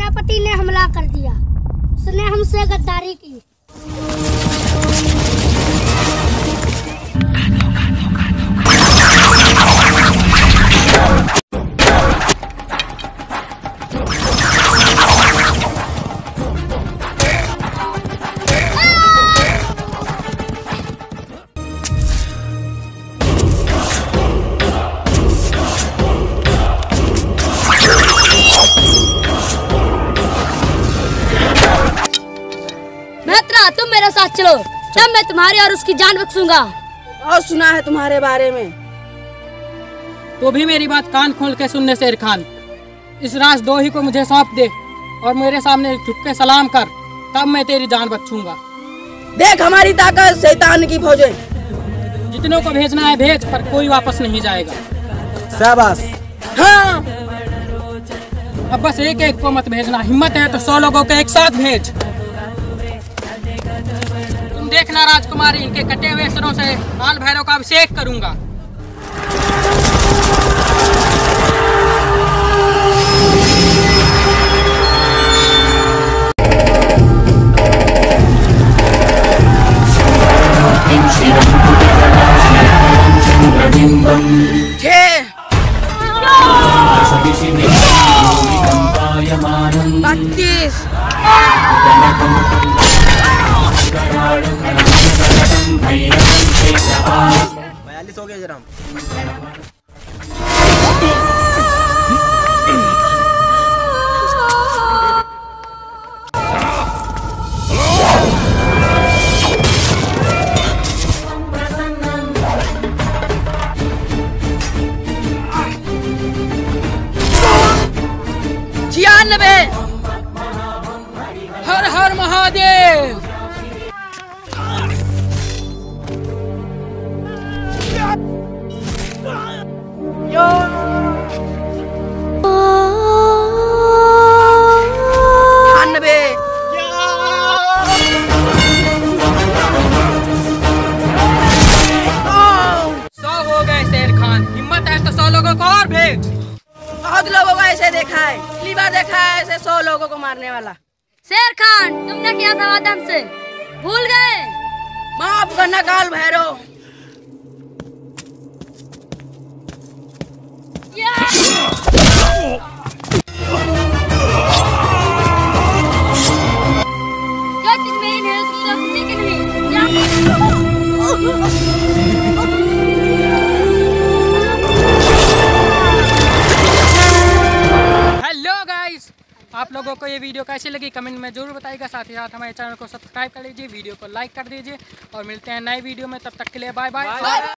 सेनापति ने हमला कर दिया। उसने हमसे गद्दारी की। तुम मेरे साथ चलो, तब मैं तुम्हारी और उसकी जान बख्शूंगा। और सुना है तुम्हारे बारे में। तो भी मेरी बात कान खोल के सुनने शेर खान। इस राजद्रोही को मुझे सौंप दे और मेरे सामने झुक के सलाम कर, तब मैं तेरी जान बख्शूंगा। देख हमारी ताकत शैतान की फौजें। जितनों को भेजना है भेज, पर कोई वापस नहीं जाएगा। शाबाश। हाँ। अब बस एक एक को मत भेजना। हिम्मत है तो 100 लोगों को एक साथ भेज। देखना राजकुमारी, इनके कटे हुए सिरों से काल भैरव का अभिषेक करूंगा। हो गया जरा। हर हर महादेव। और भेज। बहुत लोगों को ऐसे देखा है, पहली बार देखा है ऐसे 100 लोगों को मारने वाला। शेर खान, तुमने किया था वादा हमसे, भूल गए? माफ करना काल भैरव। जो चीज मेरी नहीं उसकी तो किसी की नहीं। आप लोगों को ये वीडियो कैसी लगी कमेंट में जरूर बताइएगा। साथ ही साथ हमारे चैनल को सब्सक्राइब कर लीजिए, वीडियो को लाइक कर दीजिए और मिलते हैं नए वीडियो में। तब तक के लिए बाय बाय।